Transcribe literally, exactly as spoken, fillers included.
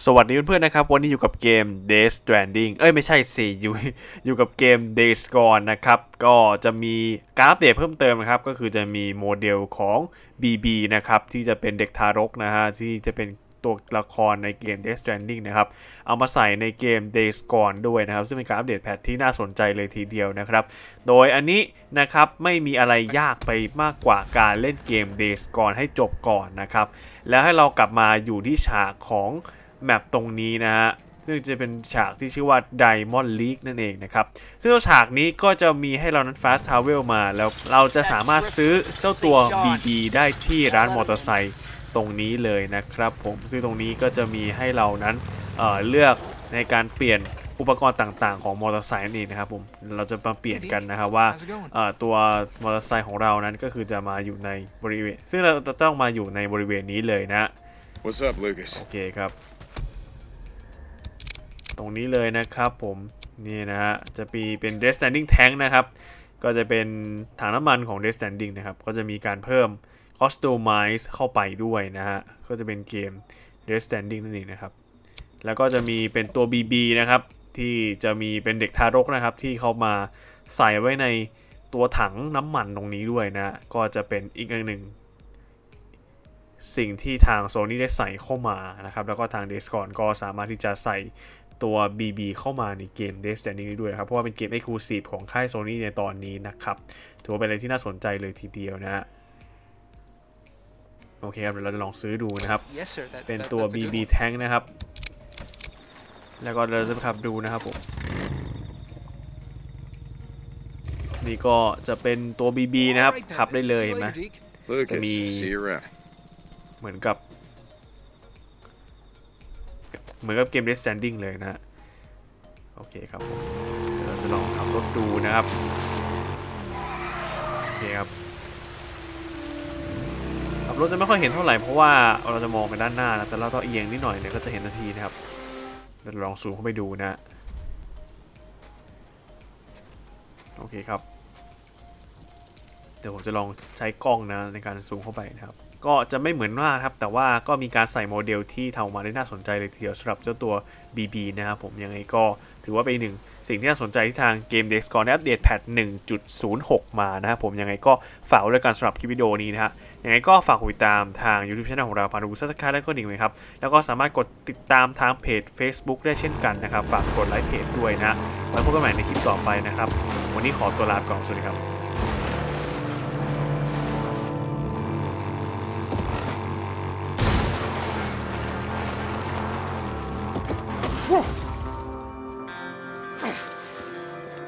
สวัสดีเพื่อนๆนะครับวันนี้อยู่กับเกม Death Stranding เอ้ยไม่ใช่สิอยู่อยู่กับเกม Days Gone นะครับก็จะมีการอัปเดตเพิ่มเติมนะครับก็คือจะมีโมเดลของ บี บี นะครับที่จะเป็นเด็กทารกนะฮะที่จะเป็นตัวละครในเกม Death Stranding นะครับเอามาใส่ในเกม Days Gone ด้วยนะครับซึ่งเป็นการอัปเดตแพทที่น่าสนใจเลยทีเดียวนะครับโดยอันนี้นะครับไม่มีอะไรยากไปมากกว่าการเล่นเกม Days Gone ให้จบก่อนนะครับแล้วให้เรากลับมาอยู่ที่ฉากของแมปตรงนี้นะฮะซึ่งจะเป็นฉากที่ชื่อว่า Diamond League นั่นเองนะครับซึ่งฉากนี้ก็จะมีให้เรานั้น Fast Travel มาแล้วเราจะสามารถซื้อเจ้าตัว บี บี ได้ที่ร้านมอเตอร์ไซค์ตรงนี้เลยนะครับผมซึ่งตรงนี้ก็จะมีให้เรานั้น เอ่อ เลือกในการเปลี่ยนอุปกรณ์ต่างๆของมอเตอร์ไซค์นั่นเองนะครับผมเราจะมาเปลี่ยนกันนะครับว่าตัวมอเตอร์ไซค์ของเรานั้นก็คือจะมาอยู่ในบริเวณซึ่งเราจะต้องมาอยู่ในบริเวณนี้เลยนะ What's up, Lucas? โอเคครับตรงนี้เลยนะครับผมนี่นะฮะจะมีเป็น Death Stranding Tank นะครับก็จะเป็นถังน้ำมันของ Death Stranding นะครับก็จะมีการเพิ่ม Customize เข้าไปด้วยนะฮะก็จะเป็นเกม Death Stranding นั่นเองนะครับแล้วก็จะมีเป็นตัว บี บี นะครับที่จะมีเป็นเด็กทารกนะครับที่เขามาใส่ไว้ในตัวถังน้ำมันตรงนี้ด้วยนะก็จะเป็นอีกอันหนึ่งสิ่งที่ทาง Sony ได้ใส่เข้ามานะครับแล้วก็ทาง Days Gone ก็สามารถที่จะใส่ตัว บี บี เข้ามาในเกม Death Stranding ด้วยครับเพราะว่าเป็นเกม Exclusive ของค่าย Sony ในตอนนี้นะครับถือว่าเป็นอะไรที่น่าสนใจเลยทีเดียวนะฮะโอเคครับเดี๋ยวเราจะลองซื้อดูนะครับ yes, sir, that, เป็นตัว บี บี Tank นะครับแล้วก็เราจะขับดูนะครับผมนี่ก็จะเป็นตัว บี บี นะครับขับได้เลยเห็นไหมจะมีเหมือนกับเหมือนกับเกม Death Stranding เลยนะโอเคครับผมเราจะลองขับรถดูนะครับโอเคครับขับรถจะไม่ค่อยเห็นเท่าไหร่เพราะว่าเราจะมองไปด้านหน้านะแต่เราต้องเอียงนิดหน่อยเนี่ยก็จะเห็นทันทีนะครับเราลองซูมเข้าไปดูนะโอเคครับเดี๋ยวผมจะลองใช้กล้องนะในการซูมเข้าไปนะครับก็จะไม่เหมือนมากครับแต่ว่าก็มีการใส่โมเดลที่ทำออกมาได้น่าสนใจเลยทีเดียวสำหรับเจ้าตัว บี บี นะครับผมยังไงก็ถือว่าเป็นหนึ่งสิ่งที่น่าสนใจที่ทางเกม Days Gone ได้อัปเดตแพท หนึ่งจุดศูนย์หก มานะครับผมยังไงก็ฝากไว้ด้วยกันสำหรับคลิปวิดีโอนี้นะฮะยังไงก็ฝากกดติดตามทาง YouTube Channel ของเราผ่านดู Subscribe และกดดิ่งเลยครับแล้วก็สามารถกดติดตามทางเพจ Facebook ได้เช่นกันนะครับฝากกดไลค์เพจด้วยนะไว้พบกันใหม่ในคลิปต่อไปนะครับวันนี้ขอตัวลาไปก่อนสวัสดีครับWhoa!